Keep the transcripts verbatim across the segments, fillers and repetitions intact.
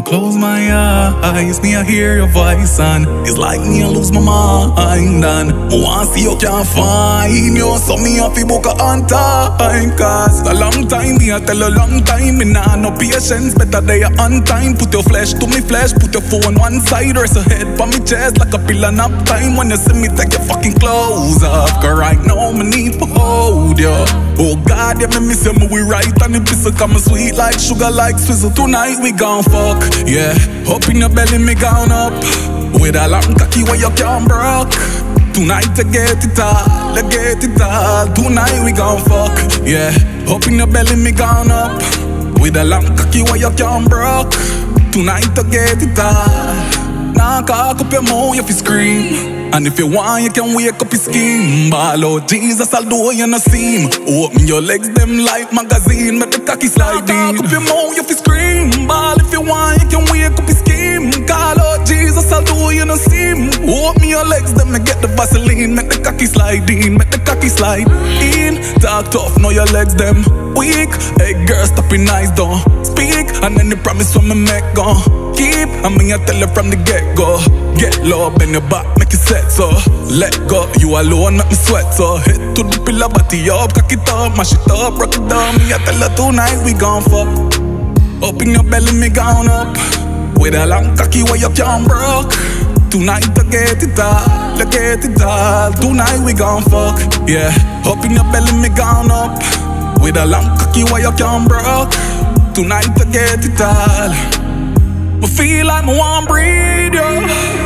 close my eyes, me I hear your voice, and it's like me I lose my mind. And I want see you can't find you, so me have to book a on time. Cause a long time, me I tell a long time, me nah no patience, better they are on time. Put your flesh to me flesh, put your phone one side, rest your head for me chest like a pillar nap time. When you see me, take your fucking clothes off, cause right now me need to hold you. Oh God, yeah, me miss you, me we right and the pistol come sweet like sugar, like swizzle. Tonight we gon' fuck, yeah. Up in your belly, me gone up with a long cocky where you can't broke. Tonight I get it all, I get it all. Tonight we gon' fuck, yeah. Up in your belly, me gone up with a long cocky where you can't broke. Tonight I get it all. Now cock up your mouth, you fi scream. And if you want, you can wake up your scheme. Ball out, Jesus, I'll do you no seem. Open your legs, them like magazine. Make the cocky slide in. Cock up your mouth, you fi scream. Ball if you want, you can wake up your scheme. Call out, Jesus, I'll do you no seem. Open your legs, them me get the Vaseline. Make the cocky slide in, make the cocky slide in. Talk tough, know your legs, them weak. Hey girl, stop your eyes, don't speak. And then the promise from me make gon' keep. I mean, I tell her from the get-go. Get low, bend your back, make it set, so let go, you alone, make me sweat, so hit to the pillar, body up, cock it up, mash it up, rock it down. Me, I tell her tonight we gon' fuck. Up in your belly, me gone up with a long cocky where you can't broke. Tonight I get it all, I get it all. Tonight we gon' fuck, yeah. Up in your belly, me gone up with a long cocky where you can't broke. Tonight I get it all. I feel like I want breathe, yo.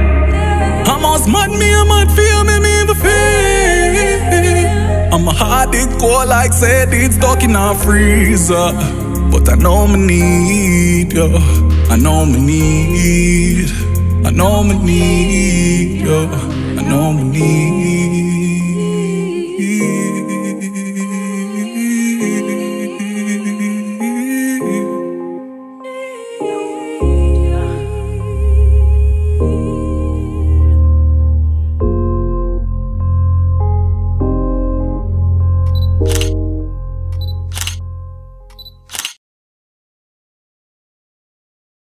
I'm as mad, me, I'm mad, feel me, me, the feel. I'm a heart, it cold like said, it's stuck in a freezer. But I know me need, yo. I know me need. I know me need, yo. I know me need.